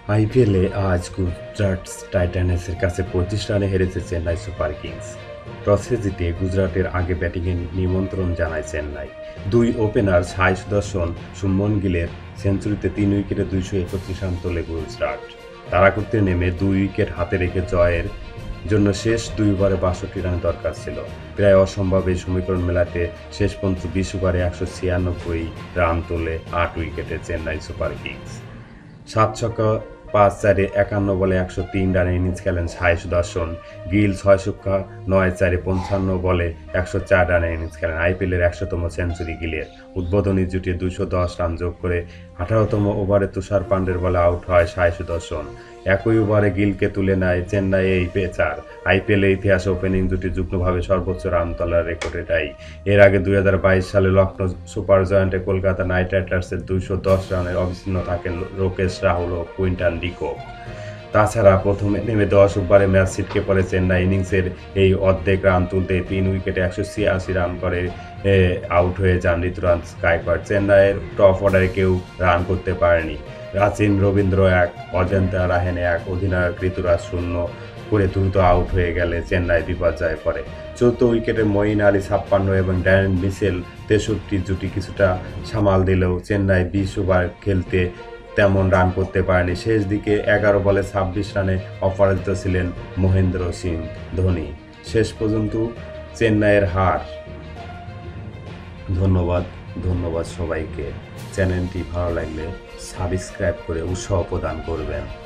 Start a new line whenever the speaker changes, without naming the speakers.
আইপিএলে আজ গুজরাট টাইটান্সের কাছে ৩৫ রানে হেরেছে চেন্নাই সুপার কিংস। টসে জিতে গুজরাটের আগে ব্যাটিংয়ের নিমন্ত্রণ জানায় চেন্নাই। দুই ওপেনার সাই সুদর্শন, শুভমন গিলের সেঞ্চুরিতে ৩ উইকেটে ২৩১ রান তোলে গুজরাট। তাড়া করতে নেমে ২ উইকেট হাতে রেখে জয়ের জন্য শেষ ২ ওভারে ৬২ রান দরকার ছিল। প্রায় অসম্ভব এই সমীকরণ মেলাতে শেষ পর্যন্ত ২০ ওভারে ১৯৬ রান তোলে ৮ উইকেটে চেন্নাই সুপার কিংস। ৭ ছক্কা ৫ চারে ৫১ বলে ১০৩ রানের ইনিংস খেলেন সাই সুদর্শন। গিল ৬ ছক্কা ৯ চারে ৫৫ বলে ১০৪ রানের ইনিংস খেলেন। আইপিএলের ১০০তম সেঞ্চুরি গিলের। উদ্বোধনী জুটিয়ে ২১০ রান যোগ করে ১৮তম ওভারে তুষার পান্ডের বলে আউট হয় সাই সুদর্শন। একই ওভারে গিলকে তুলে নেয় চেন্নাই এই পেসার। আইপিএলের ইতিহাসে ওপেনিং জুটি যুগ্মভাবে সর্বোচ্চ রান তোলার রেকর্ড এটাই। এর আগে ২০২২ সালে লখনৌ সুপার জায়ান্টে কলকাতা নাইট রাইডার্সের ২১০ রানের অবিচ্ছিন্ন থাকেন লোকেশ রাহুল ও কুইন্টন ডিকক। তাছাড়া প্রথমে নেমে ১০ ওভারে ম্যাচ ছিটকে পড়ে চেন্নাই। ইনিংসের এই অর্ধেক রান তুলতে ৩ উইকেটে ১৮৬ রান করে আউট হয়ে যান ঋতুরাজ গায়কোয়াড়। চেন্নাইয়ের টপ অর্ডারে কেউ রান করতে পারেনি। রাচিন রবীন্দ্র ১, অজন্তা রাহানে ১, অধিনায়ক ঋতুরাজ ০ করে দ্রুত আউট হয়ে গেলে চেন্নাই বিপর্যয়ে পড়ে। চতুর্থ উইকেটে মঈন আলী ৫৬ এবং ড্যারেন মিচেল ৬৩ জুটি কিছুটা সামাল দিলেও চেন্নাই ২০ ওভার খেলতে তেমন রান করতে পারেনি। শেষ দিকে ১১ বলে ২৬ রানে অপরাজিত ছিলেন মহেন্দ্র সিং ধোনি। শেষ পর্যন্ত চেন্নাইয়ের হার। ধন্যবাদ ধন্যবাদ সবাইকে। চ্যানেলটি ভালো লাগলে সাবস্ক্রাইব করে উৎসাহ প্রদান করবেন।